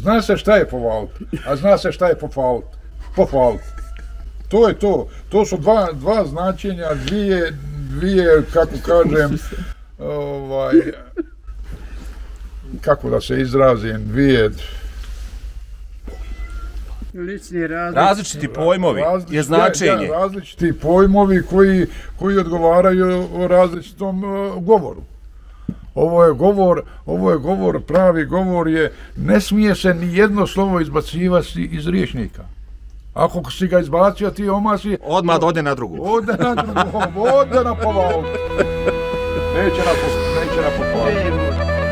Zna se šta je povaliti, a zna se šta je pofaliti. To je to. To su dva značenja, dvije, kako kažem, kako da se izrazim, dvije... Različiti pojmovi je značenje. Različiti pojmovi koji odgovaraju o različitom govoru. Ovo je govor, pravi govor je, ne smije se ni jedno slovo izbacivati iz rječnika. Ako si ga izbacio, ti omasi... Odmah ode na drugu. Ode na povalu. Neće na povalu.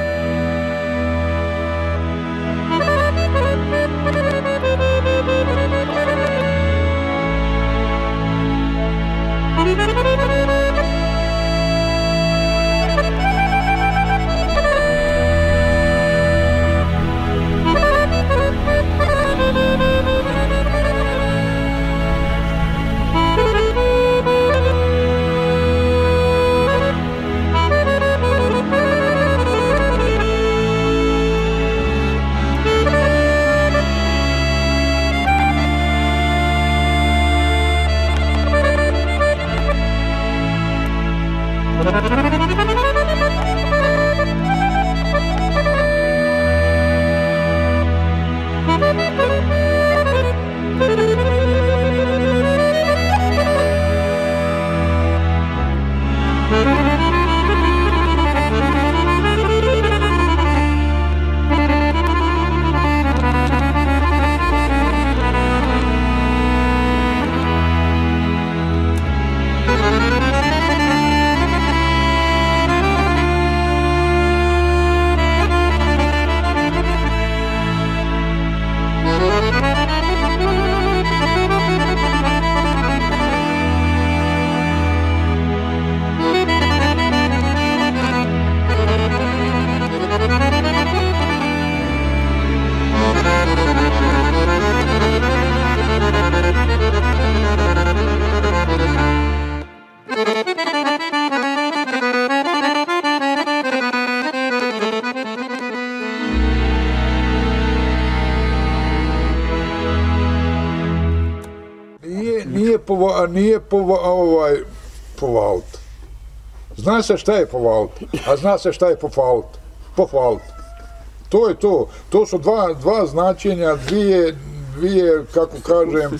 Nije povaliti. Zna se šta je povaliti, a zna se šta je pofaliti. To je to. To su dva značenja, dvije, kako kažem,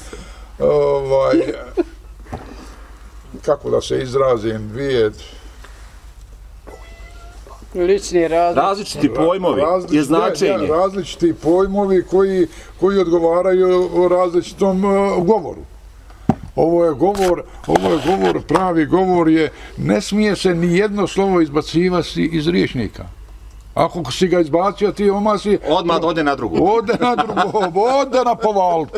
kako da se izrazim, dvije... Različiti pojmovi je značenje. Različiti pojmovi koji odgovaraju o različitom govoru. Ovo je govor, pravi govor je, ne smije se ni jedno slovo izbacivati iz rječnika. Ako si ga izbacio, ti omasi... Odmah ode na drugu. Ode na povalit.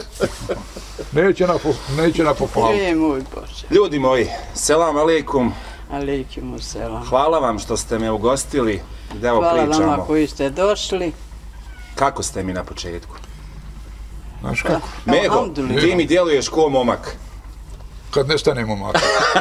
Neće na povalit. Ljudi moji, selam aleikum. Aleikum selam. Hvala vam što ste me ugostili. Hvala vama koji ste došli. Kako ste mi na početku? Znaš kako? Meho, ti mi djeluješ ko momak. Kad ne stane momak.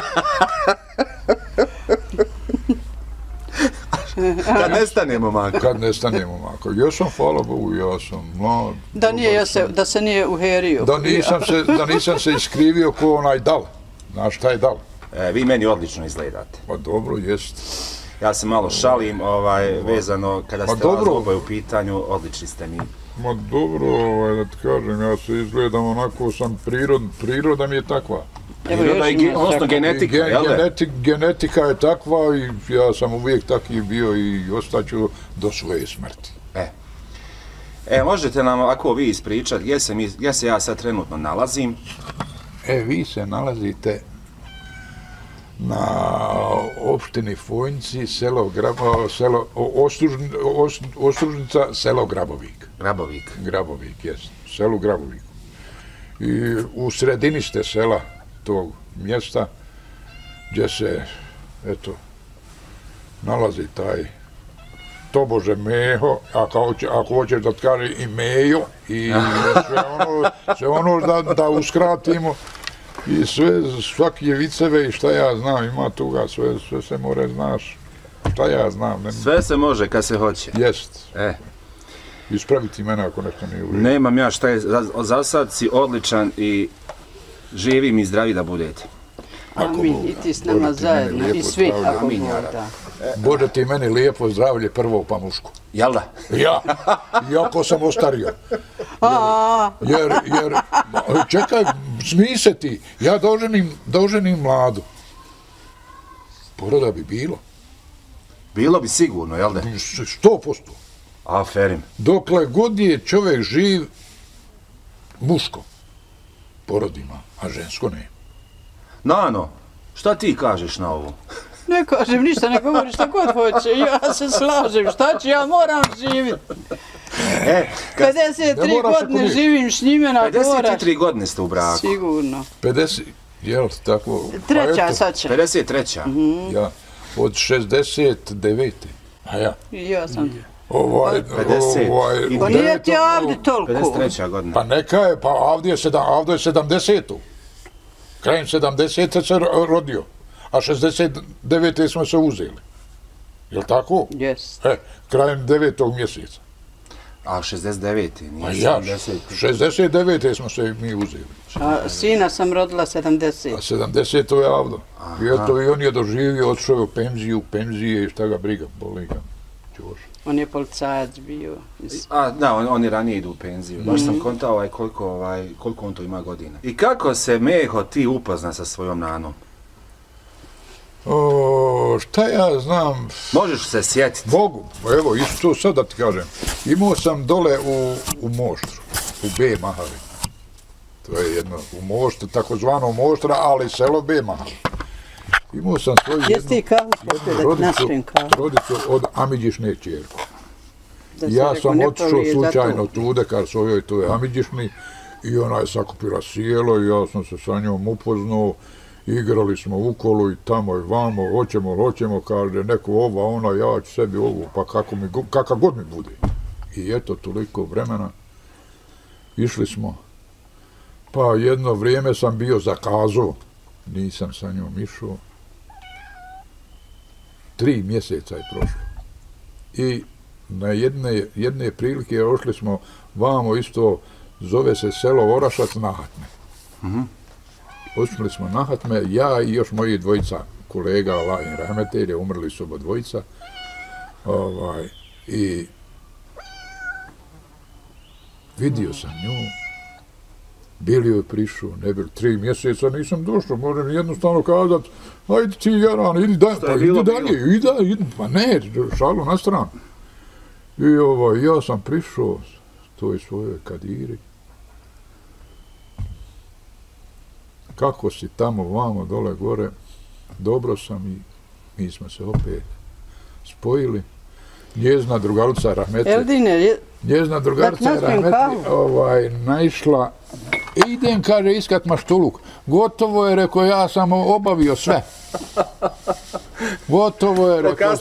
Kad ne stane momak. Kad ne stane momak. Ja sam, hvala Bogu, ja sam mlad. Da se nije uherio. Da nisam se iskrivio ko onaj dal. Znaš šta je dal? Vi meni odlično izgledate. Pa dobro, jest. Ja se malo šalim, vezano, kada ste vas oboje u pitanju, odlični ste mi. Ma dobro, da ti kažem, ja se izgledam onako, sam priroda mi je takva. Odnosno genetika, jel da? Genetika je takva i ja sam uvijek taki bio i ostaću do svoje smrti. Možete nam, ako vi ispričati, gdje se ja sad trenutno nalazim? Vi se nalazite na opštini Fojnici, Ostružnica, selo Grabovik. Grabovik, jes. Selo Grabovik. I u sredini ste sela tog mjesta gdje se, eto, nalazi taj tobože Meho, ako hoćeš da kaže i Mejo, i sve ono da uskratimo, i svaki viceve i šta ja znam, ima toga, sve se more, znaš, šta ja znam. Sve se može kad se hoće. Jest. ispraviti mene ako nešto nije u redu. Nemam ja šta je, za sad si odličan i živi mi zdravi da budete. Amin, i ti s nama zajedno, i svi, ako Bog da. Bože ti meni lijepo zdravlje prvo pa muško. Jel da? Ja, iako sam ostario. Jer, čekaj, smij se ti, ja doženim mladu. Poroda bi bilo. Bilo bi sigurno, jel da? 100%. Aferim. Dokle god je čovjek živ, muško porodima, a žensko ne. Nano, šta ti kažeš na ovo? Ne kažem ništa, ne govori šta god hoće, ja se slažem, šta ću, ja moram živjeti. 53 godine živim s njime na dvorac. 53 godine ste u braku. Sigurno. 50, jel tako? Treća sad će. 53. Ja, od 69. A ja? I ja sam. 50. Pa nije ti ovdje toliko. 53. godina. Pa neka je, pa ovdje je 70. Krajem 70. se rodio, a 69. smo se uzeli. Jel' tako? Jes. Krajem 9. mjeseca. A 69. nije 70. 69. smo se mi uzeli. A sina sam rodila 70. A 70. je avdo. I eto, i on je doživio, otišao je u penzije i šta ga briga, boli ga. Čuvaš. On je policajac bio. Da, oni ranije idu u penziju. Baš sam kontao koliko on to ima godina. I kako se Meho ti upozna sa svojom nanom? Šta ja znam... Možeš se sjetiti? Mogu, evo, isto sad da ti kažem. Imao sam dole u Moštru, u B Mahali. To je jedno, u Moštru, takozvano Moštra, ali selo B Mahali. Imao sam svoju rodicu od Amidžišne čerku. Ja sam otišao slučajno tude, kad svojoj to je Amidžišni, i ona je sakupila sjelo i ja sam se sa njom upoznao. Igrali smo u kolu i tamo i vamo, hoćemo, kaže, neko ova, ona, ja ću sebi ovu, pa kakav god mi bude. I eto, toliko vremena, išli smo, pa jedno vrijeme sam bio zakazao, nisam sa njom išao, 3 mjeseca je prošlo. I na jedne prilike ošli smo vamo isto, zove se selo Orašac na Hatme. Otišli smo na Hatme, ja i još moji dvojica kolega, Lajin Rahmetelje, umrli su oba dvojica. I vidio sam nju, bili joj prišao, ne bili 3 mjeseca, nisam došao, moram jednostavno kazati, ajde ti Jaran, idi dalje, pa ne, šalu na stranu. I ja sam prišao toj svojoj kadiri. Kako si tamo, vamo, dole, gore, dobro sam i mi smo se opet spojili. Njezna drugarica Rahmetli, naišla, idem, kaže, iskat maštuluk. Gotovo je, rekao, ja sam obavio sve. Gotovo je, rekao,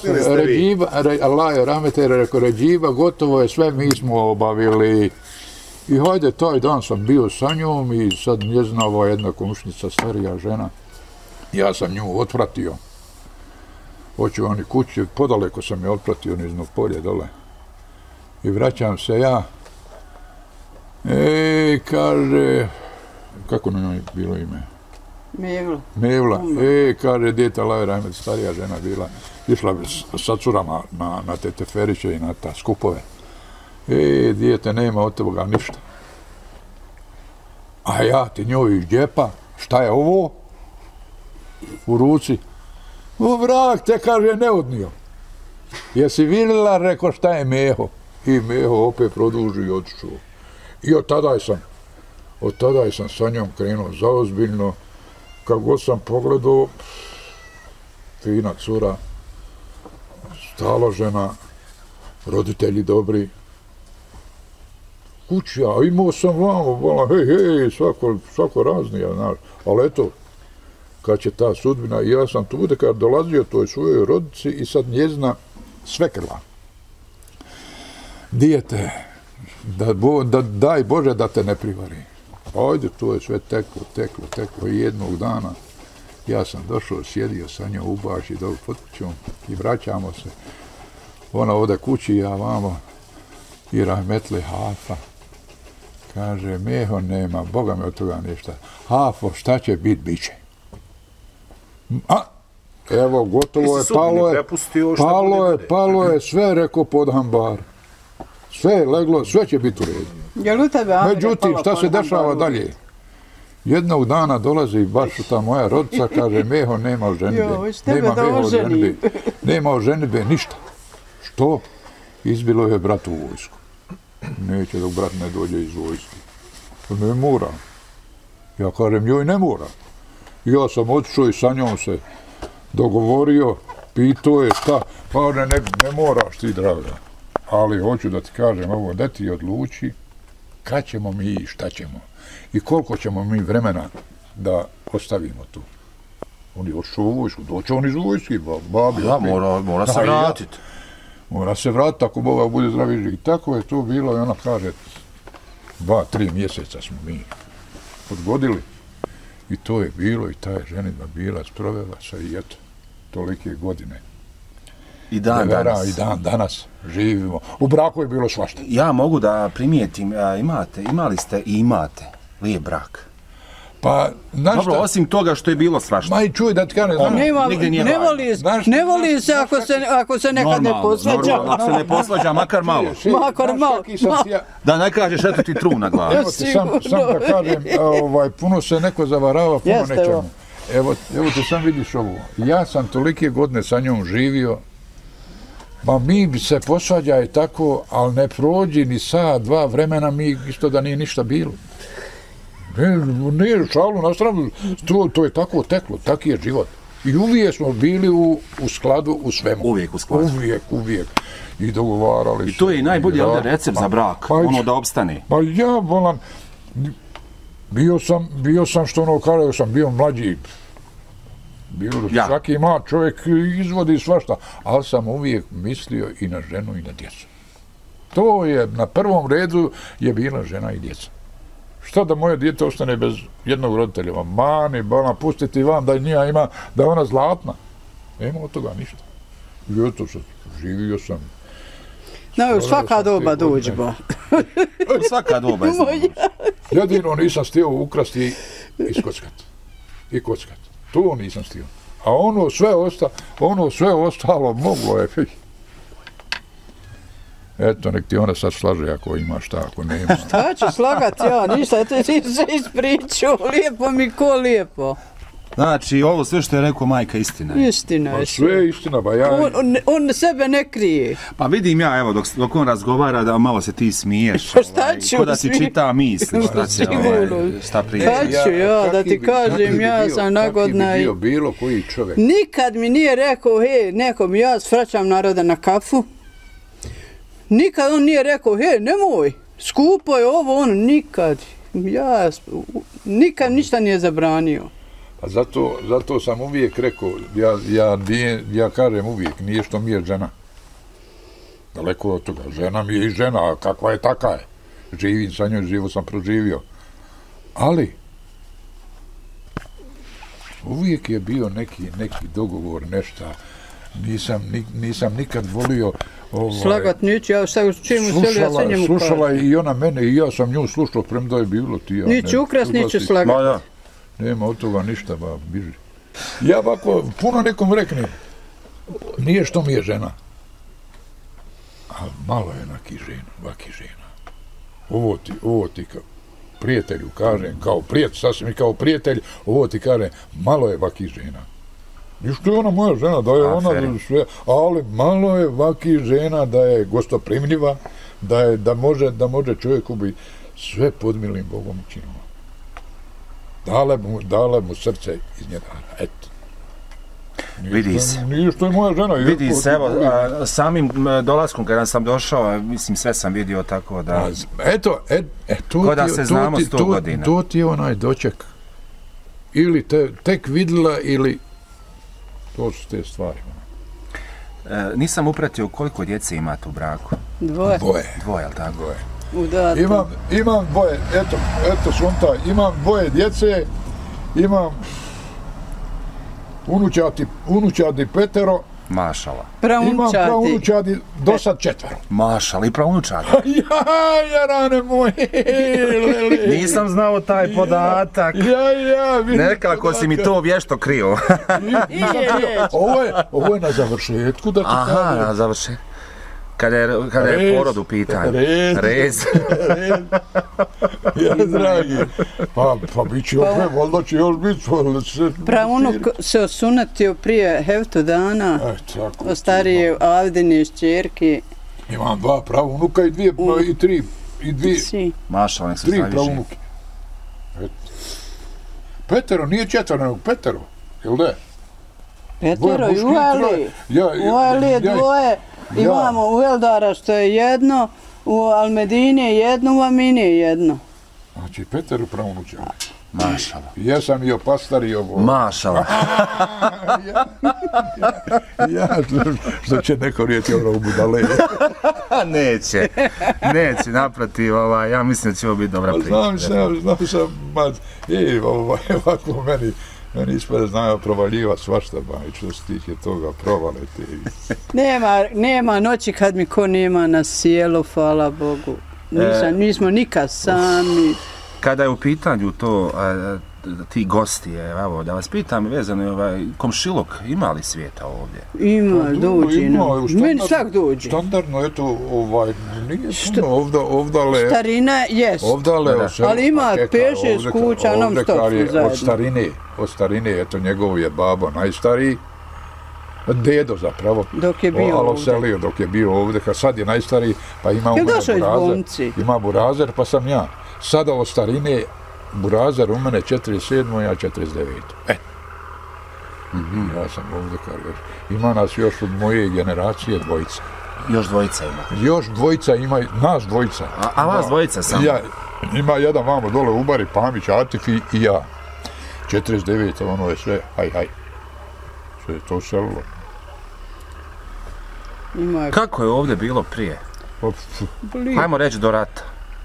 Ređiba, gotovo je sve, mi smo obavili. I hajde, taj dan sam bio sa njom i sad njezina ova jedna komšnica, starija žena, ja sam nju otpratio. Hoću oni kući, podaleko sam je otpratio nizno polje dole. I vraćam se ja. Kaže, kako na njoj bilo ime? Mevla. Kaže, djeta Laja Rahmet, starija žena bila, išla sa curama na te teferiće i na ta skupove. Dijete, nema od toga ništa. A ja ti njoj iz džepa, šta je ovo? U ruci. Vrag te, kaže, ne odnio. Jesi vidjela, rekao, šta je Meho? I Meho opet produži i otišao. I od tada sam sa njom krenuo zaozbiljno. Kad god sam pogledao, fina cura, staložena, roditelji dobri. Kuća, imao sam vamo, hej, svako raznija, znaš, ali eto, kad će ta sudbina, i ja sam tu bude kad dolazio toj svojoj rodici i sad njezna svekrva. Dijete, daj Bože da te ne privari. Ajde, to je sve teklo i jednog dana ja sam došao, sjedio sa njom u baši dole pod kućom i vraćamo se. Ona ode kući, ja vamo. i rahmetli Hafa. Kaže, Meho nema, Boga me od toga ništa. Hafo, šta će bit će. A, evo, gotovo je, palo je, sve rekao pod hambar. Sve je leglo, sve će biti u redu. Međutim, šta se dešava dalje? Jednog dana dolazi baš ta moja rodica, kaže, Meho nema ženidbe. Nema ženidbe, ništa. Što? Izbilo je brat u vojsku. Neće dok brat ne dođe iz vojske. Ne mora. Ja kažem, joj ne mora. Ja sam otišao i sa njom se dogovorio, pitao je šta, pa ne moraš ti, draga. Ali hoću da ti kažem ovo, da ti odluči kad ćemo mi i šta ćemo. I koliko ćemo mi vremena da ostavimo tu. On je otišao u vojsku, doće on iz vojske, babi. Da, mora se vratiti. Mora se vratiti, ako Boga bude zdravi živ. I tako je to bilo i ona kaže, 2-3 mjeseca smo mi odgodili. I to je bilo i ta je ženitba bila, sprovela se i eto, tolike godine. I dan danas živimo. U braku je bilo svašta. Ja mogu da primijetim, imali ste i imate lijep brak. Pa, dobro, osim toga što je bilo svašta. Ma i čuj da ti kažem, ne voli se ako se nekad ne posvađa. Ako se ne posvađa, makar malo. Da ne kažeš, eto ti tru na glavu. Evo ti sam da kažem, puno se neko zavarava, puno nečemu. Evo ti sam vidiš ovo. Ja sam tolike godine sa njom živio, ma mi se posvađa i tako, ali ne prođi ni sat, 2 vremena, mi isto da nije ništa bilo. Ne, šalu na stranu, to je tako teklo, taki je život. I uvijek smo bili u skladu u svemu. Uvijek u skladu. Uvijek. I dogovarali. I to je i najbolji recept za brak, ono da opstane. Pa ja volam, bio sam što ono kada sam bio mlađi. Svaki mlad čovjek izvodi svašta, ali sam uvijek mislio i na ženu i na djecu. To je, na prvom redu je bila žena i djeca. Šta da moje dijete ostane bez jednog roditelja? Mani, bolan, pustiti van da njija ima, da je ona zlatna. Nema od toga ništa. I eto sad, živio sam. No, svaka doba dođe, ba. Svaka doba je znamo. Jedino nisam stio ukrasti i kockat. To nisam stio. A ono sve ostalo moglo je. Eto, nek ti ona sad slaže ako ima šta, ako nema. Šta ću slagat ja, ništa, ti se ispričao, lijepo mi ko lijepo. Znači, ovo sve što je rekao majka istina je. Istina je. Sve je istina, ba ja... On sebe ne krije. Pa vidim ja, evo, dok on razgovara, da malo se ti smiješ. Šta ću? Ko da si čita misli, šta priča. Šta ću ja, da ti kažem, ja sam nagodna i... Bilo koji čovjek. Nikad mi nije rekao, hej, nekom, ja svraćam naroda na kafu. Nikad on nije rekao, hej, nemoj, skupo je ovo, ono, nikad. Nikad ništa nije zabranio. A zato sam uvijek rekao, ja kažem uvijek, nije što mi je žena. Daleko od toga, žena mi je i žena, a kakva je taka je. Živim sa njoj, živo sam proživio. Ali, uvijek je bio neki dogovor, nešto. Nisam nikad volio... Slagat neću, ja šta čim usjeli, ja se njemu kažem. Slušala je i ona mene i ja sam nju slušao, premda je bilo ti ja. Niću ukras, niću slagat. Nema od toga ništa, ba, biži. Ja ovako, puno nekom reknem, nije što mi je žena. Ali malo je vaki žena. Ovo ti kao prijatelju kažem, sasvim i kao prijatelj, ovo ti kažem, malo je vaki žena. I što je ona moja žena, da je ona sve, ali malo je vaki žena, da je gostoprimljiva, da može čovjeku biti sve pod milim Bogom činom. Dale mu srce iz njega, eto. Nije što je moja žena. Vidi se, evo, samim dolaskom kada sam došao, mislim, sve sam vidio tako da... Eto, ko da se znamo 100 godina. To ti je onaj doček. Ili tek vidjela, ili... To su te stvari. Nisam upratio koliko djece imate u braku. Dvoje, jel tako? Dvoje. Imam dvoje, eto svonta, imam dvoje djece, imam unučadi 5, Mašala. Pravunučati. Imam pravunučadi do sad 4. Mašala i pravunučadi. Ja, rane moje. Nisam znao taj podatak. Nekako si mi to vješto krio. Ovo je na završetku da ti kažem. Aha, na završetku. Kada je porod u pitanju. Rez. Ja, dragi. Pa bit će opet, valjda će još biti. Pravunuk se osunatio prije heftu dana. Od starije Avdine šćerke. Imam 2 pravunuka i 3. Mašala, nek se tri staviš. pravunuke. Petero, nije 4, nego petero. Jel da? Petero i Ueli je 2. Imamo u Eldara što je 1, u Almedini je 1, u Amini je 1. Znači, petero pravunučaka. Mašala. Ja sam i opastar i ovo. Mašala. Što će neko rijeti ono u budale. Neće, naprotiv, ja mislim da će ovo biti dobra priča. Znam sam, ovako meni ispred znaju provaljivati svašta, i što se tiče toga provalete. Nema noći kad mi ko nema na sjelu, hvala Bogu. Nismo nikad sami. Kada je u pitanju to, ti gosti, evo, da vas pitam, vezano je komšiluk, ima li svijeta ovdje? Ima, dođi. Meni svak dođi. Standardno, eto, nije puno ovdale. Starina, jes. Ali ima 5-6 kuća, non stop su zajedno. Od starine, eto, njegov je babo najstariji. Dedo zapravo. Dok je bio ovdje. Dok je bio ovdje, kad sad je najstariji, pa ima burazer, pa sam ja. Sada od starine, burazer u mene 47, ja 49. Ja sam ovdje ima nas još od moje generacije dvojica. Još dvojica ima? Još dvojica ima, nas dvojica. A vas dvojica samo? Ima jedan vamo dole u Bari, Pamić, Atif i ja. 49, ono je sve, haj. Sve je to selilo. Kako je ovdje bilo prije? Hajmo reći do rata.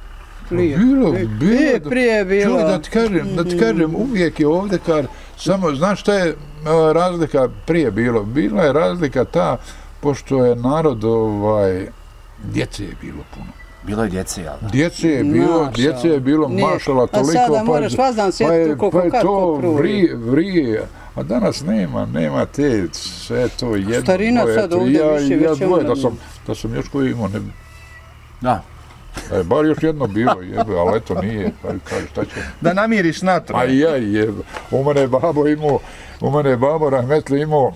Prije je bilo. Čuj, da ti kažem, uvijek je ovdje samo, znaš šta je razlika prije bilo? Bila je razlika ta, pošto je narod, djece je bilo puno. Bilo je djece, jel? Djece je bilo mašala toliko, a sada moraš vazdan sjeti koliko kako pruje. Vrije, a danas nema te, sve to jedno. Starina sad ovdje više već je onda. Da sam još koji imao, ne... Da. Bar još jedno bilo, ali eto nije, kaže šta će. Da namiriš natro. U mene je babo rahmetli imao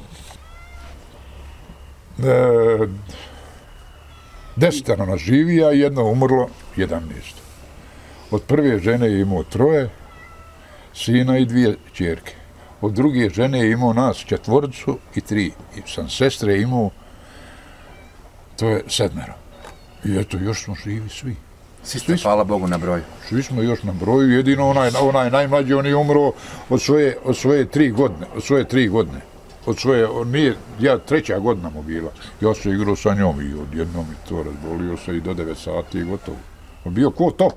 10 nas živi, a jedno umrlo, 11. Od prve žene je imao 3 sina i 2 ćerke. Od druge žene je imao nas 4 i 3. I sam sestre imao, to je 7. I eto, još smo živi svi. Svi hvala Bogu na broju. Svi smo još na broju, jedino onaj najmlađi, on je umro od svoje 3 godine. Od svoje, ja 3. godina mu bila. Ja sam igrao sa njom i odjednom i to razbolio se i do 9 sati i gotovo. On bio ko top.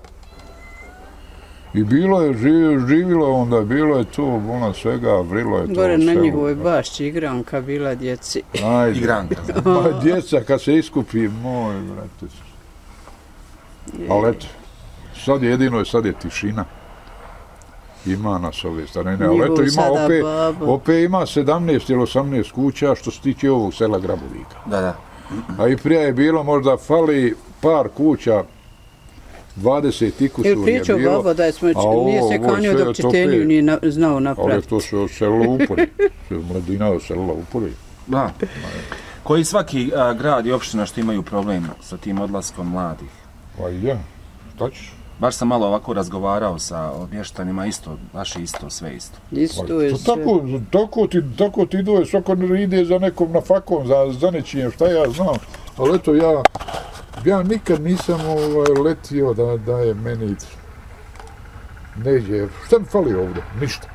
I bilo je, živilo onda, bilo je to, ona svega, vrilo je to. Gore na njihovoj bašći igranka bila djeci. Igranka. Djeca kad se iskupi, moj brate. Ali eto, sad je tišina. Ima nas ove starine, ali eto opet ima 17 ili 18 kuća što se tiče ovog sela Grabovika. Da. A i prije je bilo, možda fali par kuća, 20 i kusur je bilo. Ili pričao babo da nije se kanio dok čitenju nije znao napraviti. Ali to se oselilo upori. Mladina je oselila upori. Da. Koji svaki grad i opština što imaju problem sa tim odlaskom mladih? Pa ja, šta ćeš? Baš sam malo ovako razgovarao sa mještanima, baš isto, sve isto. Isto je sve. Tako ti ide, svako ide za nekom na fakom, za nečijem, šta ja znam. Ali eto, ja nikad nisam letio da je meni neđe. Šta mi fali ovdje? Ništa.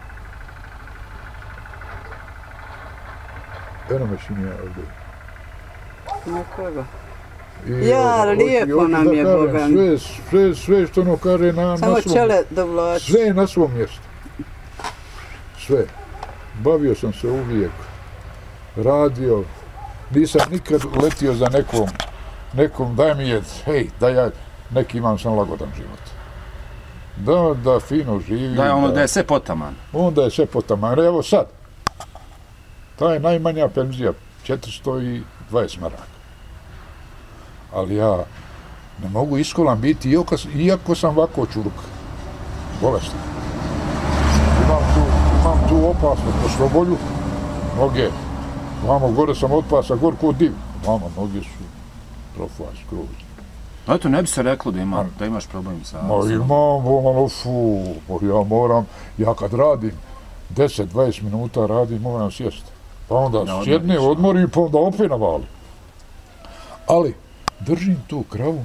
Eno me čini ja ovdje. Nekoga. Ja, lijepo nam je, Boga. Sve što ono kaže na samo čele dovlači. Sve je na svom mjestu. Sve. Bavio sam se uvijek. Radio. nisam nikad letio za nekom daj mi jed, hej, da ja neki imam sam lagodan život. Da fino živi. Da je sve potaman. Onda je sve potaman. Evo sad, ta je najmanja penzija, 420 maraka. Ali ja ne mogu iskolan biti, iako sam ovako čuruk. Bolestan. Imam tu opasnost po slobolju, noge. Vamo gore sam otpasa, gor ko div. Vamo noge su profas, skroz. Pa eto, ne bi se reklo da imaš problem sa... Imam, ja kad radim, 10-20 minuta radim, moram sjesti. Pa onda sjedne, odmorim, pa onda opet navalim. Ali, držim tu kravu,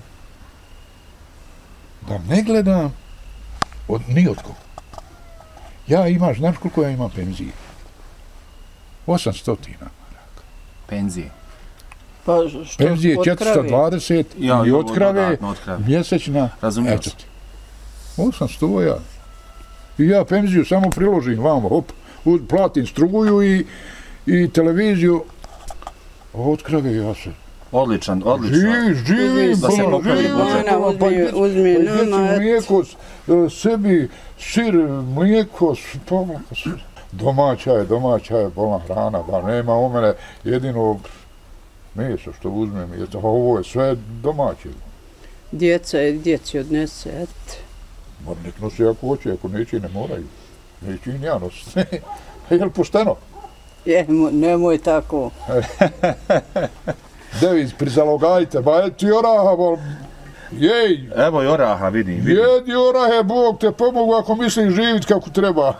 da ne gledam ni od koga. Znaš koliko ja imam penzije? 800 maraka. Penzije? Pa penzije 420 i od krave mjesečna. Razumio se. 800 ja. I ja penziju samo priložim vamo, hop, platim struguju i televiziju. Od krave ja se... Odličan. Živim, da se popravi budžet. Uzmi nama, mlijeko, sebi, sir, mlijeko, domaća je bolna hrana, da nema u mene jedino meso što uzmem, ovo je sve domaće. Djeci odnese, et. Nek nosi ako hoće, ako neće ne moraju. Neće i ja nositi. Je li pošteno? Nemoj tako. Deviz, prizalogajte, ba eti oraha, jej! Evo i oraha, vidim. Jedi orahe, Bog te pomogu ako misliš živit kako treba.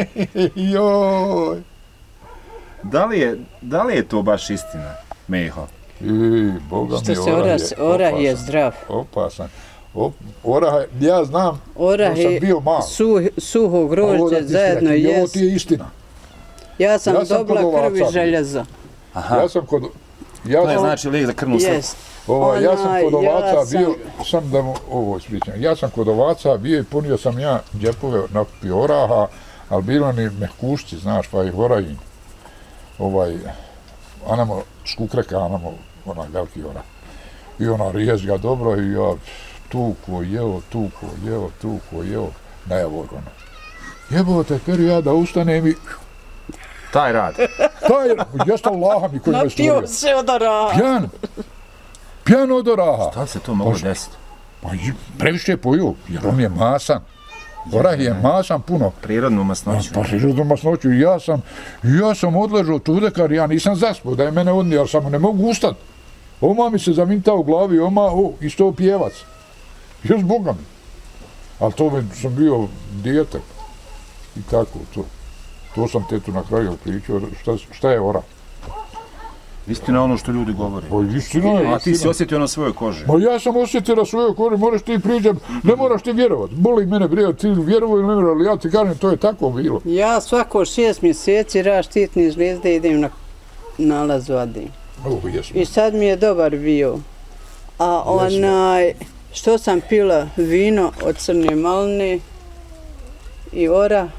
Joj! Da li je to baš istina, Meho? Boga mi, Što se orah je zdrav. Opasan. Ja znam, orah sam bio mal. Suho grožđe zajedno jest. Ovo ti je istina. Ja sam dobila krv i željeza. Ja sam kod... To je znači lijek za krvnu srcu. Ja sam kod ovaca bio, sam da mu ovo ispričam, ja sam kod ovaca bio i punio sam ja džepove napio oraha, ali bilo ni mehkušci, znaš, pa ih orajim. Anamo skukreka, anamo onaj veliki orah. I ona rijezga dobro i ja tuko jeo, ne evo ono. Jebote, kjer ja da ustanem i... Taj rad. Jeste Allaha mi koji me stvorio. Napio se od oraha. Pijan od oraha. Šta se to mogu desiti? Pa previše poju, jer on je masan. Orah je masan puno. Prirodnu masnoću. Pa prirodnu masnoću. Ja sam odležao tude, kar ja nisam zaspao, da je mene odnio, jer samo ne mogu ustat. Oma mi se zavinta u glavi, isto pjevac. Još Boga mi. Ali to sam bio dijete. I tako, to. To sam tetu na kraju pričao, šta je orah. Istina je ono što ljudi govore. Istina je. A ti si osjetio na svojoj koži. Ja sam osjetio na svojoj koži, moraš ti priđem, ne moraš ti vjerovat. Boli mene brije, ti vjerovoj ili ne vjerovoj, ali ja ti kažem, to je tako bilo. Ja svako 6 mjeseci štitni zvijezde idem na nalaz vadim. I sad mi je dobar bio. A što sam pila vino od crne maline i orah,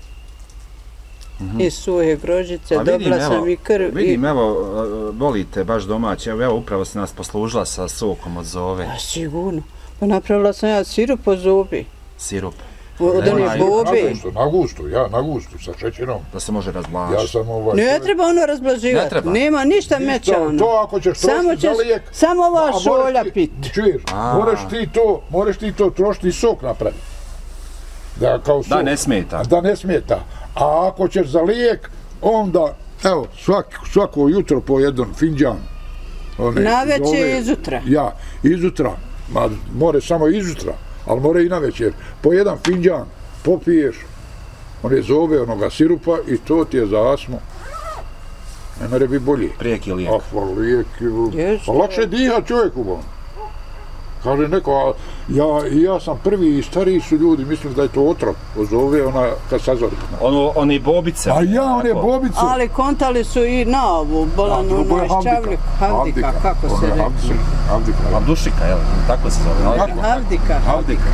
i suhe grožice, dobila sam i krv. Vidim, evo, volite baš domaće, evo upravo si nas poslužila sa sokom od zove. Pa sigurno, pa napravila sam ja sirup od zobi. Sirup? Od one bobe. Na gustu, sa šećerom. Da se može razblažiti. Ne treba ono razblaživati, nema ništa mećano. To ako ćeš trošiti za lijek. Samo ova šolja pit. Čuješ, moraš ti to trošiti sok napraviti. Da ne smeta. Da ne smeta. A ako ćeš za lijek, onda, evo, svako jutro po jedan finđan. Navečer i izutra. Ja, izutra. More samo izutra, ali more i navečer. Po jedan finđan popiješ, one zove onoga sirupa i to ti je za astmu. Ne mere bi bolje. Prijeki lijek. Lijek. Pa lakše diha čovjeku. Kaže neko, ja sam prvi i stariji su ljudi, mislim da je to otrov, zove ona kad sazori. Oni bobice. A ja, one bobice. Ali kontali su i na ovu, bolanu ščavlik, havdika, kako se rekao. Havdika. Abdušika, jel? Tako se zove. Havdika.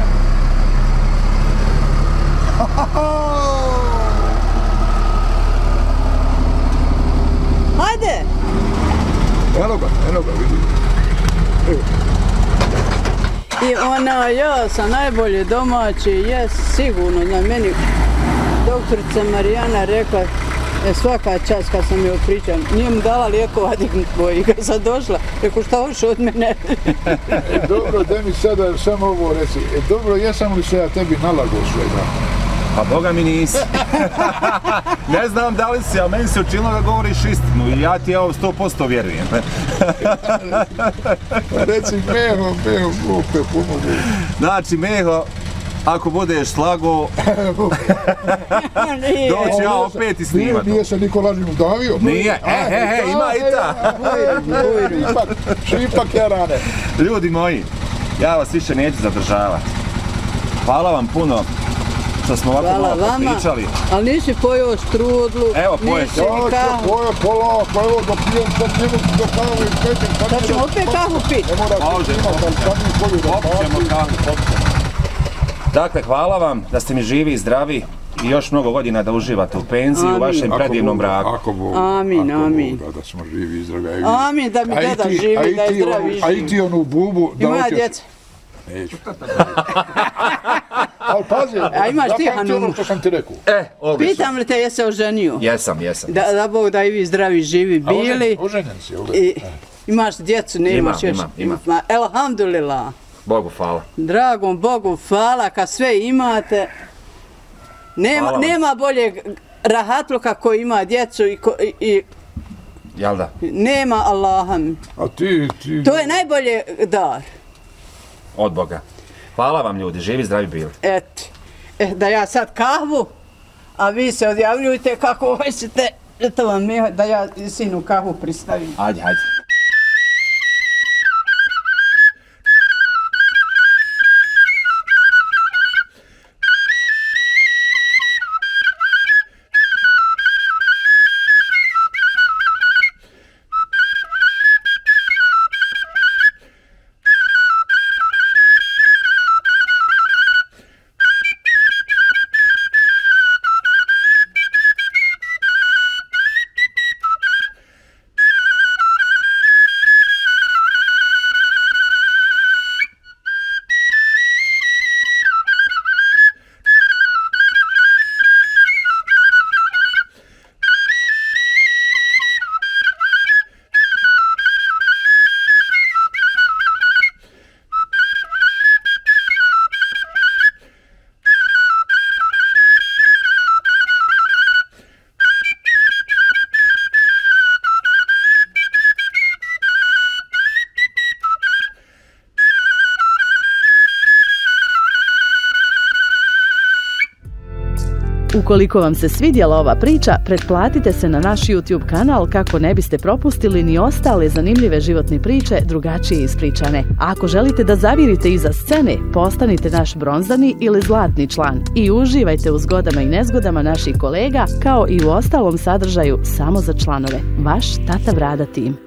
Hajde! Eno ga, vidi. I ja sam najbolje domaći, jes, sigurno, na meni doktorica Marijana rekla, svaka čast kad sam joj pričala, nije mu dala lijekova dignut boji, kad sam došla, rekao šta hoćeš od mene? Dobro, da mi sada samo ovo reci, dobro, jesam li se ja tebi nalagao svega? Pa Boga mi nisi. Ne znam da li si, a meni se učinilo da govoriš istinu i ja ti evo 100% vjerujem. Reci Meho, Bog te pomogu. Znači Meho, ako budeš slago, doći ja opet i snimat. Nije se niko lažim udavio. Nije, ima i ta. Šipak jarane. Ljudi moji, ja vas više neću zadržavati. Hvala vam puno što smo ovako malo pričali. Ali nisi pojeo strudlu, nisi ni kahu. Pojeo polako, evo dok pijem sad njemu do kahu i petim. Da ćemo opet kahu piti. Ne mora se imati, ali sad mi koju da popćemo. Dakle, hvala vam da ste mi živi i zdravi i još mnogo godina da uživate u penziji u vašem predivnom braku. Amin, amin. Da smo živi i zdravi. Amin, da mi deda živi, da je zdravi živi. A i ti onu bubu da hoćeš... Ima djeca. Neću. Ali pazi, a imaš ti Hanum? Ono što sam ti rekao. Odlično. Pitam li te jesi se oženio? Jesam. Da Bog da i vi zdravi živi bili. Oženjen si, Imaš djecu, ne imaš još? Imam. Elhamdulillah. Bogu hvala. Dragom Bogu hvala kad sve imate. Nema boljeg rahatluka koji ima djecu i jel da? nema Allaha. A ti... To je najbolje dar. Od Boga. Hvala vam ljudi, živi zdravi bili. Eto, da ja sad kahvu, a vi se odjavljujte kako hoćete, to vam je da ja sinu kahvu pristavim. Ajde. Ukoliko vam se svidjela ova priča, pretplatite se na naš YouTube kanal kako ne biste propustili ni ostale zanimljive životne priče drugačije ispričane. A ako želite da zavirite iza scene, postanite naš bronzani ili zlatni član i uživajte u zgodama i nezgodama naših kolega kao i u ostalom sadržaju samo za članove. Vaš Tata Brada tim.